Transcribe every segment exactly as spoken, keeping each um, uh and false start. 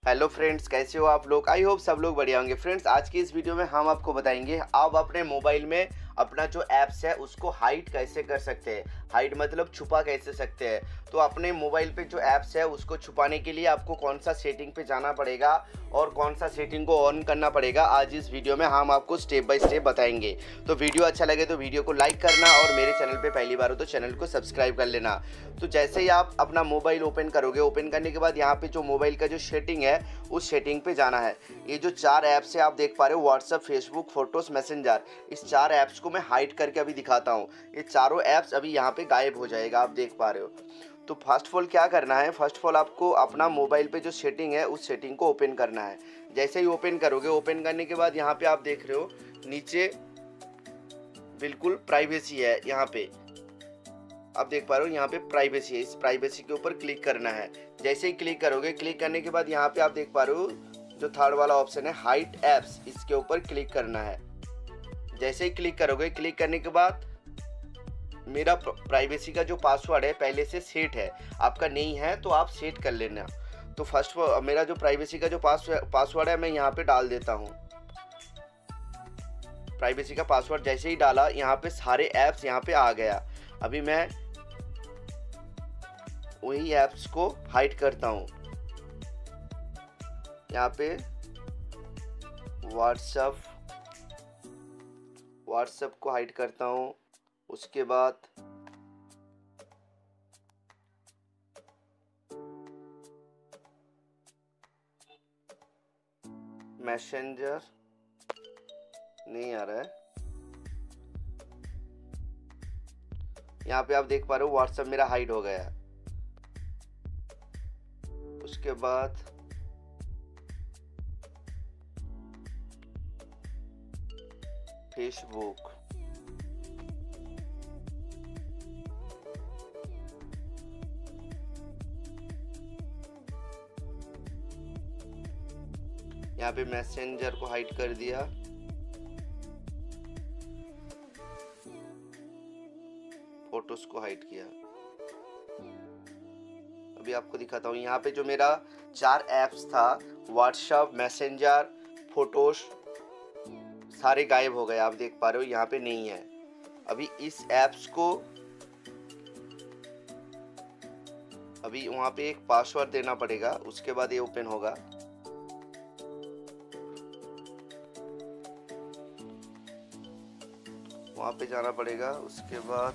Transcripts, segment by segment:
Hello friends, कैसे हो आप लोग। आई होप सब लोग बढ़िया होंगे। फ्रेंड्स, आज की इस वीडियो में हम आपको बताएंगे आप अपने मोबाइल में अपना जो ऐप्स है उसको हाइड कैसे कर सकते हैं। हाइड मतलब छुपा कैसे सकते हैं। तो अपने मोबाइल पे जो ऐप्स है उसको छुपाने के लिए आपको कौन सा सेटिंग पे जाना पड़ेगा और कौन सा सेटिंग को ऑन करना पड़ेगा, आज इस वीडियो में हम आपको स्टेप बाय स्टेप बताएंगे। तो वीडियो अच्छा लगे तो वीडियो को लाइक करना और मेरे चैनल पे पहली बार हो तो चैनल को सब्सक्राइब कर लेना। तो जैसे ही आप अपना मोबाइल ओपन करोगे, ओपन करने के बाद यहाँ पे जो मोबाइल का जो सेटिंग है उस सेटिंग पे जाना है। ये जो चार ऐप्स है आप देख पा रहे हो, व्हाट्सएप, फेसबुक, फोटोज, मैसेंजर, इस चार ऐप्स को मैं हाइड करके अभी दिखाता हूँ। ये चारों ऐप्स अभी यहाँ पे गायब हो जाएगा, आप देख पा रहे हो। तो फर्स्ट ऑफ ऑल क्या करना है, फर्स्ट ऑफ ऑल आपको अपना मोबाइल पे जो सेटिंग है उस सेटिंग को ओपन करना है। जैसे ही ओपन करोगे, ओपन करने के बाद यहाँ पे आप देख रहे हो नीचे बिल्कुल प्राइवेसी है। यहाँ पे आप देख पा रहे हो, यहाँ पे प्राइवेसी है। इस प्राइवेसी के ऊपर क्लिक करना है। जैसे ही क्लिक करोगे, क्लिक करने के बाद यहाँ पे आप देख पा रहे हो जो थर्ड वाला ऑप्शन है हाइड ऐप्स, इसके ऊपर क्लिक करना है। जैसे ही क्लिक करोगे, क्लिक करने के बाद मेरा प्राइवेसी का जो पासवर्ड है पहले से सेट है, आपका नहीं है तो आप सेट कर लेना। तो फर्स्ट मेरा जो प्राइवेसी का जो पासवर्ड है मैं यहाँ पे डाल देता हूँ। प्राइवेसी का पासवर्ड जैसे ही डाला, यहाँ पे सारे ऐप्स यहाँ पे आ गया। अभी मैं वही ऐप्स को हाइड करता हूँ। यहाँ पे व्हाट्सएप व्हाट्सएप को हाइड करता हूँ। उसके बाद मैसेंजर नहीं आ रहा है। यहाँ पे आप देख पा रहे हो व्हाट्सएप मेरा हाइड हो गया है। उसके बाद फेसबुक, यहाँ पे मैसेंजर को हाइड कर दिया। फोटोज को हाइड किया। अभी आपको दिखाता हूँ। यहाँ पे जो मेरा चार ऐप्स था, व्हाट्सएप, मैसेंजर, फोटोज, सारे गायब हो गए। आप देख पा रहे हो यहाँ पे नहीं है। अभी इस ऐप्स को अभी वहाँ पे एक पासवर्ड देना पड़ेगा, उसके बाद ये ओपन होगा। वहाँ पे जाना पड़ेगा। उसके बाद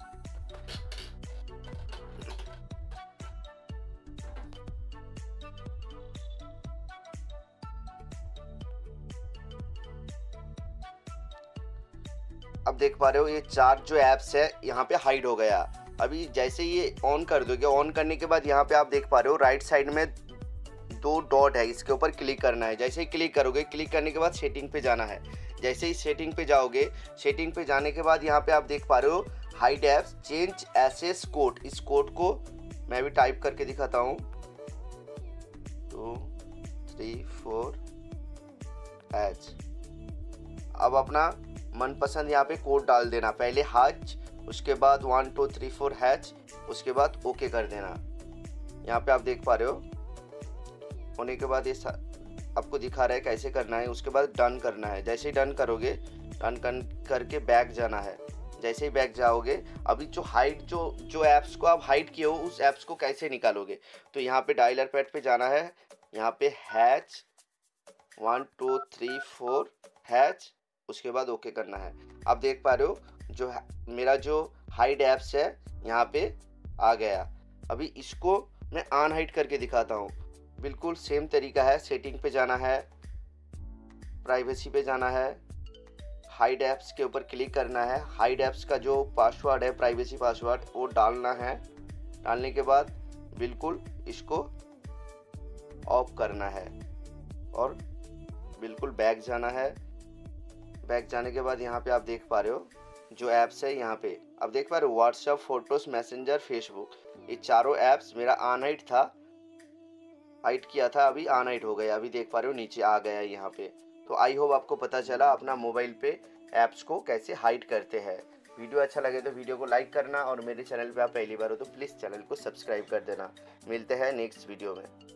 अब देख पा रहे हो ये चार जो ऐप्स है यहाँ पे हाइड हो गया। अभी जैसे ये ऑन कर दोगे, ऑन करने के बाद यहाँ पे आप देख पा रहे हो राइट साइड में दो डॉट है, इसके ऊपर क्लिक करना है। जैसे ही क्लिक करोगे, क्लिक करने के बाद सेटिंग पे जाना है। जैसे ही सेटिंग पे जाओगे, सेटिंग पे जाने के बाद यहाँ पे आप देख पा रहे हो hide apps, change access code. इस कोड को मैं भी टाइप करके दिखाता हूँ। Two three four H. अब अपना मनपसंद यहाँ पे कोड डाल देना। पहले हैच, उसके बाद one two three four hash, उसके बाद ओके कर देना। यहाँ पे आप देख पा रहे हो होने के बाद ये आपको दिखा रहा है कैसे करना है। उसके बाद डन करना है। जैसे ही डन करोगे, डन कर करके बैक जाना है। जैसे ही बैक जाओगे, अभी जो हाइड जो जो ऐप्स को आप हाइड किए हो उस ऐप्स को कैसे निकालोगे, तो यहाँ पे डायलर पैड पे जाना है। यहाँ पे hash one two three four hash, उसके बाद ओके करना है। आप देख पा रहे हो जो मेरा जो हाइड ऐप्स है यहाँ पे आ गया। अभी इसको मैं अनहाइड करके दिखाता हूँ। बिल्कुल सेम तरीका है। सेटिंग पे जाना है, प्राइवेसी पे जाना है, हाइड ऐप्स के ऊपर क्लिक करना है। हाइड ऐप्स का जो पासवर्ड है, प्राइवेसी पासवर्ड, वो डालना है। डालने के बाद बिल्कुल इसको ऑफ करना है और बिल्कुल बैक जाना है। बैक जाने के बाद यहाँ पे आप देख पा रहे हो जो ऐप्स है, यहाँ पे आप देख पा रहे हो व्हाट्सएप, फोटोज, मैसेंजर, फेसबुक, ये चारों ऐप्स मेरा अनहाइड था, हाइड किया था, अभी अनहाइड हो गया। अभी देख पा रहे हो नीचे आ गया है यहाँ पे। तो आई होप आपको पता चला अपना मोबाइल पे ऐप्स को कैसे हाइड करते हैं। वीडियो अच्छा लगे तो वीडियो को लाइक करना और मेरे चैनल पे आप पहली बार हो तो प्लीज़ चैनल को सब्सक्राइब कर देना। मिलते हैं नेक्स्ट वीडियो में।